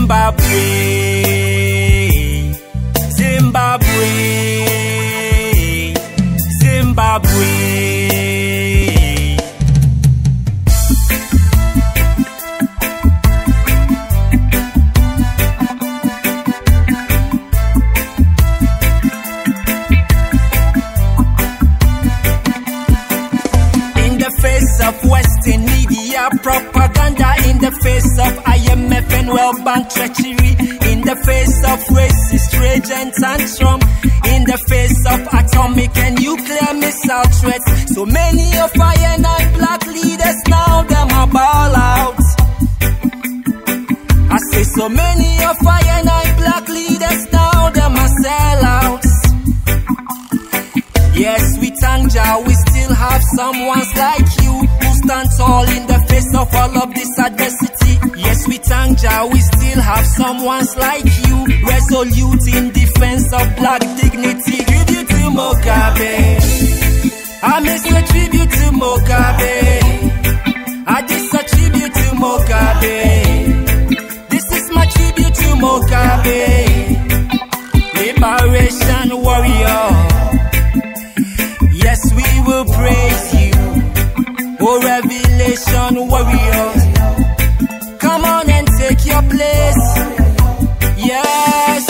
Zimbabwe, Zimbabwe, Zimbabwe. In the face of Western media propaganda, in the face of IMF and World Bank treachery, in the face of racist rage and tantrum, in the face of atomic and nuclear missile threats, so many of I black leaders now them are ball out. I say so many of I black leaders now them are sellouts. Yes, we thank Jah, we still have someone like you who stand tall in the face of all of this adversity. Yes, we thank Jah, we still have someone like you, resolute in defense of black dignity. Tribute to Mugabe, I miss a tribute to Mugabe. I diss a tribute to Mugabe. This is my tribute to Mugabe, liberation warrior. Yes, we will praise you, oh revelation warrior. Come on and take your place. Yes.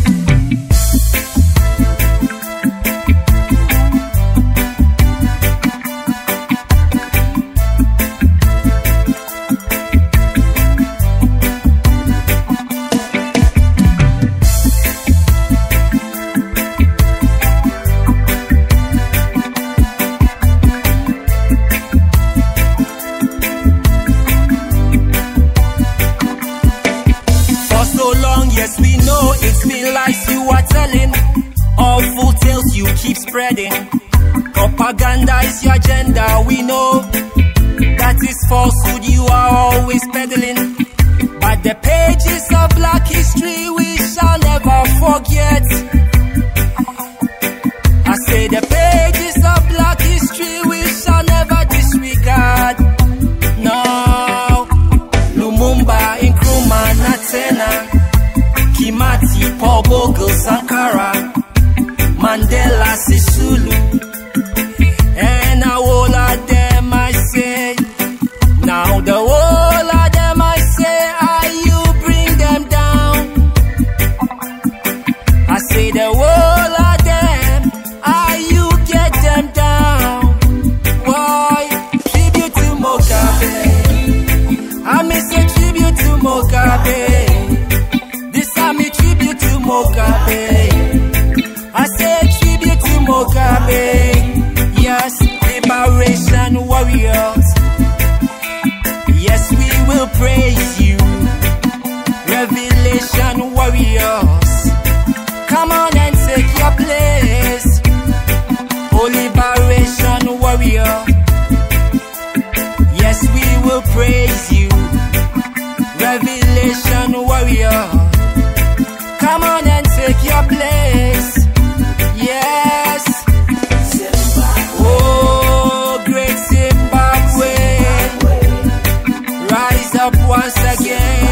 Yes, we know it's been lies you are telling, awful tales you keep spreading. Propaganda is your agenda, we know that is falsehood you are always peddling. But the pages of black history we shall never forget. I say the pages of black history we shall never disregard. No, Lumumba, Nkrumah, Natena, Kimati, Paul Bogle, Sankara, Mandela, Sisulu, and now all of them I say, now the whole of them I say, are you bring them down? I say the whole of them, are you get them down? Why? Tribute to Mugabe, I miss a tribute to Mugabe. Mugabe, I say tribute to Mugabe. Yes, liberation warriors. Yes, we will praise you, revelation warriors. Come on and take your place, oh liberation warrior. Yes, we will praise you, revelation warrior. Come on and take your place. Yes. Oh, great Zimbabwe, rise up once again.